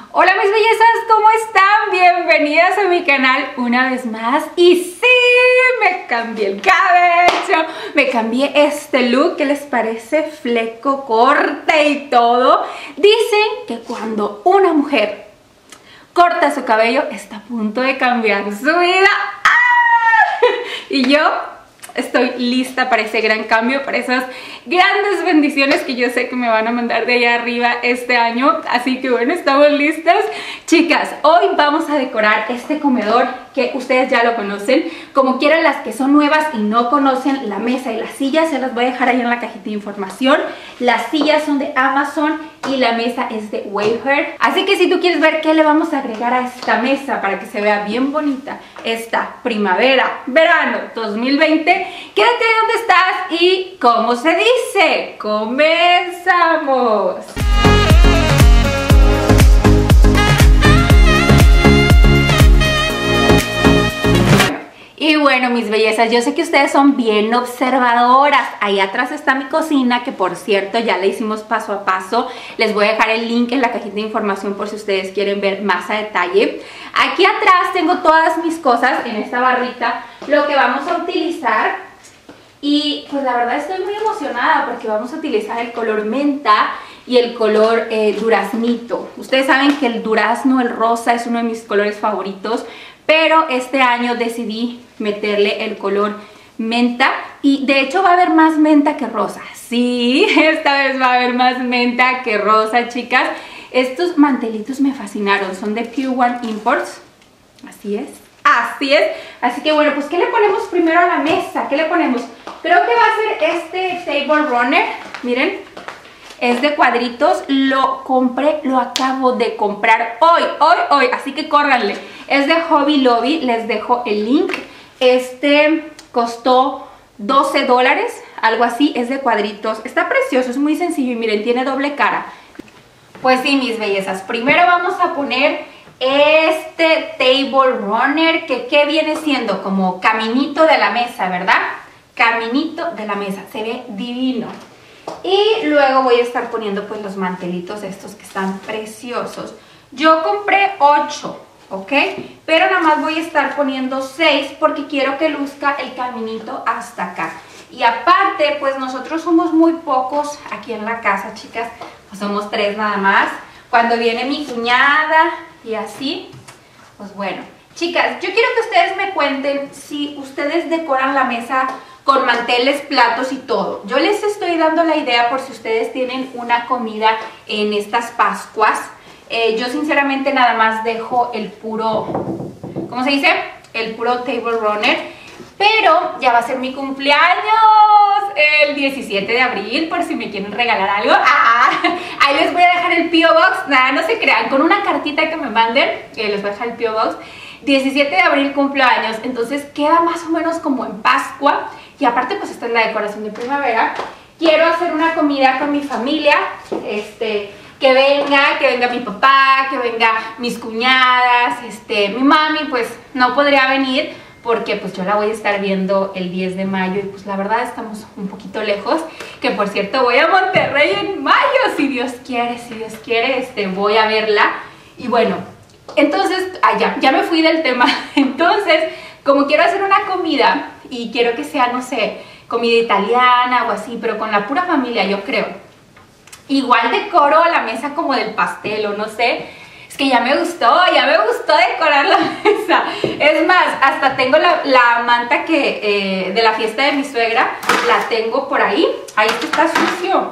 Hola mis bellezas, ¿cómo están? Bienvenidas a mi canal una vez más. Y sí, me cambié el cabello, me cambié este look. ¿Qué les parece? Fleco, corte y todo. Dicen que cuando una mujer corta su cabello está a punto de cambiar su vida. ¡Ah! Y yo estoy lista para ese gran cambio, para esas grandes bendiciones que yo sé que me van a mandar de allá arriba este año. Así que bueno, estamos listas. Chicas, hoy vamos a decorar este comedor que ustedes ya lo conocen. Como quieran, las que son nuevas y no conocen la mesa y las sillas, se las voy a dejar ahí en la cajita de información. Las sillas son de Amazon y la mesa es de Wayfair. Así que si tú quieres ver qué le vamos a agregar a esta mesa para que se vea bien bonita esta primavera, verano 2020, quédate ahí donde estás y ¿cómo se dice? ¡Comenzamos! Y bueno, mis bellezas, yo sé que ustedes son bien observadoras. Ahí atrás está mi cocina, que por cierto ya la hicimos paso a paso. Les voy a dejar el link en la cajita de información por si ustedes quieren ver más a detalle. Aquí atrás tengo todas mis cosas en esta barrita, lo que vamos a utilizar. Y pues la verdad estoy muy emocionada porque vamos a utilizar el color menta y el color duraznito. Ustedes saben que el durazno, el rosa, es uno de mis colores favoritos. Pero este año decidí meterle el color menta y de hecho va a haber más menta que rosa. Sí, esta vez va a haber más menta que rosa, chicas. Estos mantelitos me fascinaron, son de Pure One Imports. Así es, así es. Así que bueno, pues ¿qué le ponemos primero a la mesa? ¿Qué le ponemos? Creo que va a ser este Table Runner, miren. Es de cuadritos, lo compré, lo acabo de comprar hoy, así que córranle. Es de Hobby Lobby, les dejo el link. Este costó $12, algo así, es de cuadritos. Está precioso, es muy sencillo y miren, tiene doble cara. Pues sí, mis bellezas, primero vamos a poner este Table Runner, que ¿qué viene siendo? Como caminito de la mesa, ¿verdad? Caminito de la mesa, se ve divino. Y luego voy a estar poniendo pues los mantelitos estos que están preciosos. Yo compré 8, ¿ok? Pero nada más voy a estar poniendo 6 porque quiero que luzca el caminito hasta acá. Y aparte, pues nosotros somos muy pocos aquí en la casa, chicas. Pues somos 3 nada más. Cuando viene mi cuñada y así, pues bueno. Chicas, yo quiero que ustedes me cuenten si ustedes decoran la mesa con manteles, platos y todo. Yo les estoy dando la idea por si ustedes tienen una comida en estas Pascuas. Yo sinceramente nada más dejo el puro, ¿cómo se dice? El puro Table Runner. Pero ya va a ser mi cumpleaños el 17 de abril, por si me quieren regalar algo. Ahí les voy a dejar el P.O. Box. Nada, no se crean, con una cartita que me manden, les voy a dejar el P.O. Box. 17 de abril cumpleaños, entonces queda más o menos como en Pascua. Y aparte pues esta es la decoración de primavera. Quiero hacer una comida con mi familia, que venga mi papá, que venga mis cuñadas, mi mami pues no podría venir porque pues yo la voy a estar viendo el 10 de mayo y pues la verdad estamos un poquito lejos, que por cierto voy a Monterrey en mayo, si Dios quiere, voy a verla. Y bueno, entonces, ya me fui del tema. Entonces, como quiero hacer una comida y quiero que sea, no sé, comida italiana o así, pero con la pura familia, yo creo. Igual decoro la mesa como del pastel o no sé. Es que ya me gustó decorar la mesa. Es más, hasta tengo la manta que de la fiesta de mi suegra, la tengo por ahí. Ahí está sucio.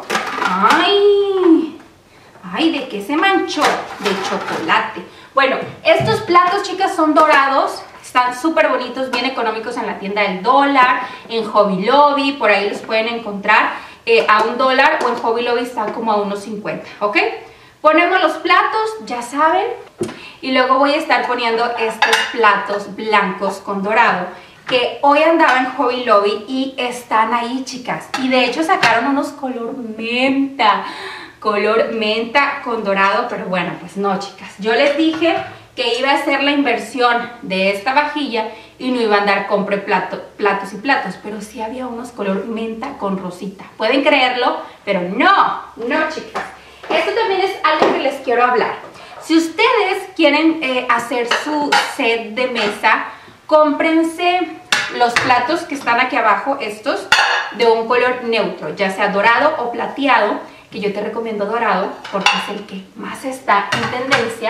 Ay, ¿de qué se manchó? De chocolate. Bueno, estos platos, chicas, son dorados. Están súper bonitos, bien económicos en la tienda del dólar, en Hobby Lobby, por ahí los pueden encontrar a $1 o en Hobby Lobby están como a $1.50, ¿ok? Ponemos los platos, ya saben, y luego voy a estar poniendo estos platos blancos con dorado, que hoy andaba en Hobby Lobby y están ahí, chicas. Y de hecho sacaron unos color menta con dorado, pero bueno, pues no, chicas. Yo les dije que iba a hacer la inversión de esta vajilla y no iba a andar compre platos y platos, pero sí había unos color menta con rosita. ¿Pueden creerlo? Pero no, chicas. Esto también es algo que les quiero hablar. Si ustedes quieren hacer su set de mesa, cómprense los platos que están aquí abajo, estos, de un color neutro, ya sea dorado o plateado, que yo te recomiendo dorado porque es el que más está en tendencia.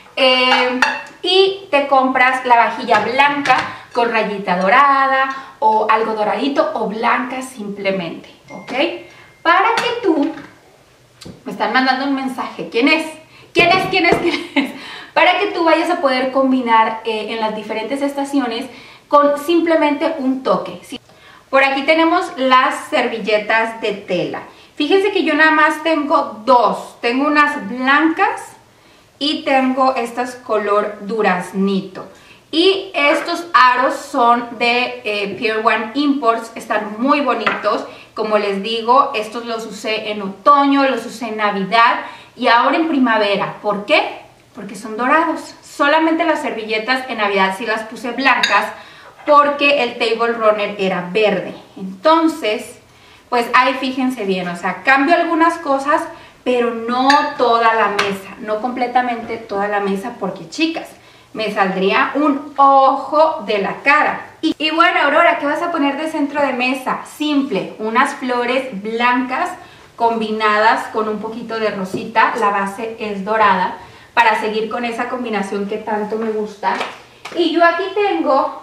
Y te compras la vajilla blanca con rayita dorada o algo doradito o blanca simplemente, ¿ok? Para que tú... Me están mandando un mensaje. ¿Quién es? ¿Quién es? ¿Quién es? ¿Quién es? Para que tú vayas a poder combinar en las diferentes estaciones con simplemente un toque, ¿sí? Por aquí tenemos las servilletas de tela. Fíjense que yo nada más tengo dos. Tengo unas blancas y tengo estas color duraznito. Y estos aros son de Pier One Imports. Están muy bonitos. Como les digo, estos los usé en otoño, los usé en Navidad y ahora en primavera. ¿Por qué? Porque son dorados. Solamente las servilletas en Navidad sí las puse blancas porque el table runner era verde. Entonces, pues ahí fíjense bien, o sea, cambio algunas cosas, pero no toda la mesa, no completamente toda la mesa porque, chicas, me saldría un ojo de la cara. Y bueno, Aurora, ¿qué vas a poner de centro de mesa? Simple, unas flores blancas combinadas con un poquito de rosita, la base es dorada, para seguir con esa combinación que tanto me gusta. Y yo aquí tengo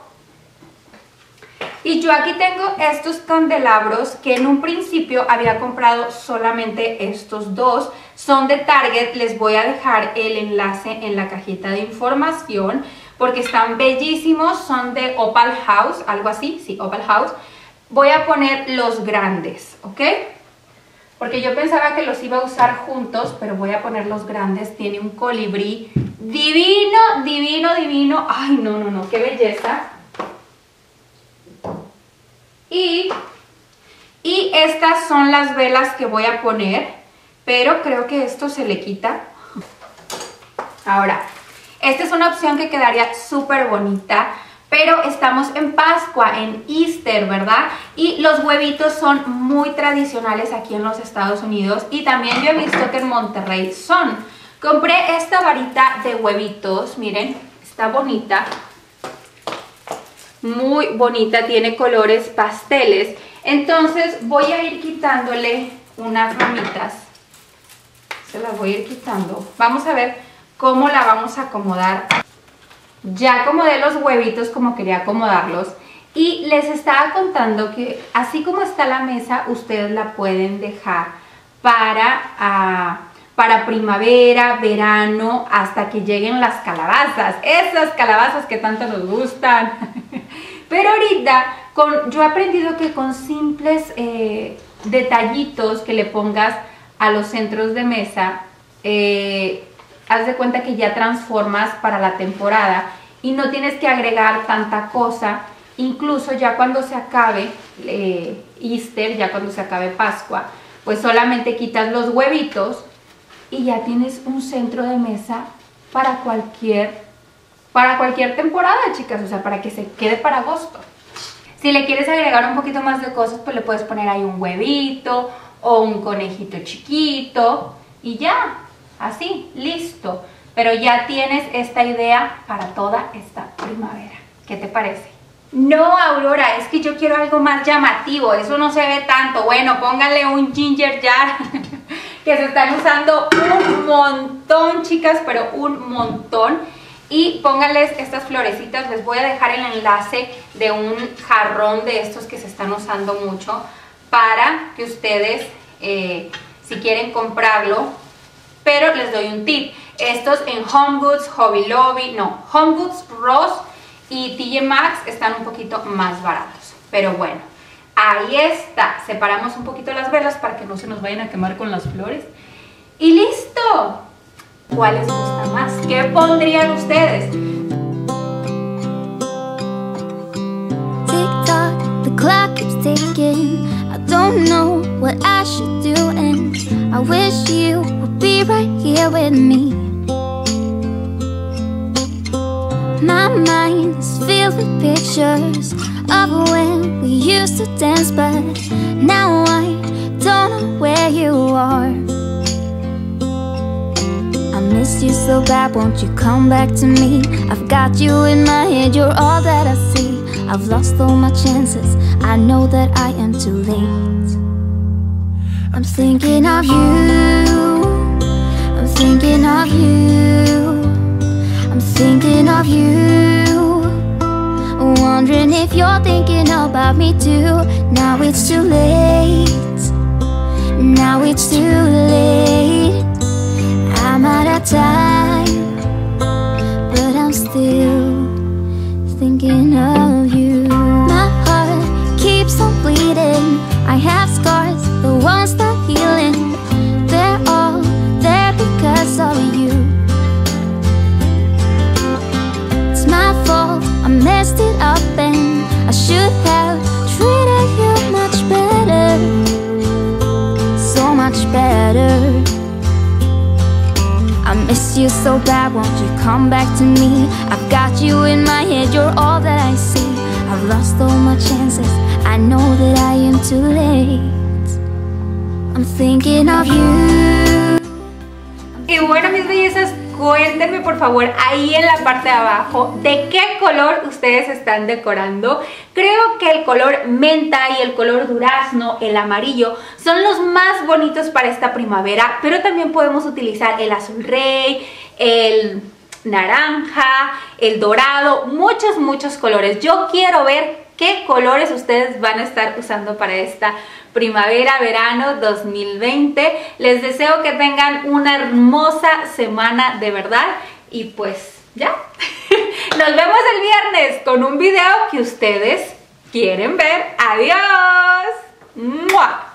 estos candelabros que en un principio había comprado solamente estos dos. Son de Target, les voy a dejar el enlace en la cajita de información porque están bellísimos, son de Opal House, algo así, sí, Opal House. Voy a poner los grandes, ¿ok? Porque yo pensaba que los iba a usar juntos, pero voy a poner los grandes. Tiene un colibrí divino, divino, divino. Ay, no, no, no, qué belleza. Y estas son las velas que voy a poner, pero creo que esto se le quita. Ahora, esta es una opción que quedaría súper bonita, pero estamos en Pascua, en Easter, ¿verdad? Y los huevitos son muy tradicionales aquí en los Estados Unidos y también yo he visto que en Monterrey son. Compré esta varita de huevitos, miren, está bonita. Muy bonita, tiene colores pasteles. Entonces voy a ir quitándole unas ramitas. Se las voy a ir quitando. Vamos a ver cómo la vamos a acomodar. Ya acomodé los huevitos como quería acomodarlos. Y les estaba contando que así como está la mesa, ustedes la pueden dejar para primavera, verano, hasta que lleguen las calabazas. Esas calabazas que tanto nos gustan. Pero ahorita yo he aprendido que con simples detallitos que le pongas a los centros de mesa, haz de cuenta que ya transformas para la temporada y no tienes que agregar tanta cosa. Incluso ya cuando se acabe Easter, ya cuando se acabe Pascua, pues solamente quitas los huevitos y ya tienes un centro de mesa para cualquier temporada, chicas, o sea, para que se quede para agosto. Si le quieres agregar un poquito más de cosas, pues le puedes poner ahí un huevito o un conejito chiquito y ya, así, listo. Pero ya tienes esta idea para toda esta primavera. ¿Qué te parece? No, Aurora, es que yo quiero algo más llamativo, eso no se ve tanto. Bueno, pónganle un ginger jar que se están usando un montón, chicas, pero un montón. Y pónganles estas florecitas, les voy a dejar el enlace de un jarrón de estos que se están usando mucho para que ustedes, si quieren comprarlo, pero les doy un tip. Estos en Home Goods, Hobby Lobby, no, Home Goods, Ross y TJ Maxx están un poquito más baratos. Pero bueno, ahí está. Separamos un poquito las velas para que no se nos vayan a quemar con las flores. ¡Y listo! ¿Cuál les gusta más? ¿Qué pondrían ustedes? Tick-tock, the clock keeps ticking. I don't know what I should do, and I wish you would be right here with me. My mind is filled with pictures of when we used to dance, but now I don't know where you are. I'm miss you so bad, won't you come back to me? I've got you in my head, you're all that I see. I've lost all my chances, I know that I am too late. I'm thinking of you, I'm thinking of you, I'm thinking of you, wondering if you're thinking about me too. Now it's too late, now it's too late. I'm out of time, but I'm still thinking of you. My heart keeps on bleeding, I have scars, the ones not healing. They're all there because of you. It's my fault, I messed it up, and I should have treated you much better, so much better. I miss you so bad, won't you come back to me? I've got you in my head, you're all that I see. I've lost all my chances, I know that I am too late. I'm thinking of you. Y bueno, mis bellezas, cuéntenme por favor ahí en la parte de abajo de qué color ustedes están decorando. Creo que el color menta y el color durazno, el amarillo, son los más bonitos para esta primavera, pero también podemos utilizar el azul rey, el naranja, el dorado, muchos colores. Yo quiero ver qué colores ustedes van a estar usando para esta primavera, verano 2020. Les deseo que tengan una hermosa semana de verdad y pues ya. Nos vemos el viernes con un video que ustedes quieren ver. ¡Adiós! ¡Mua!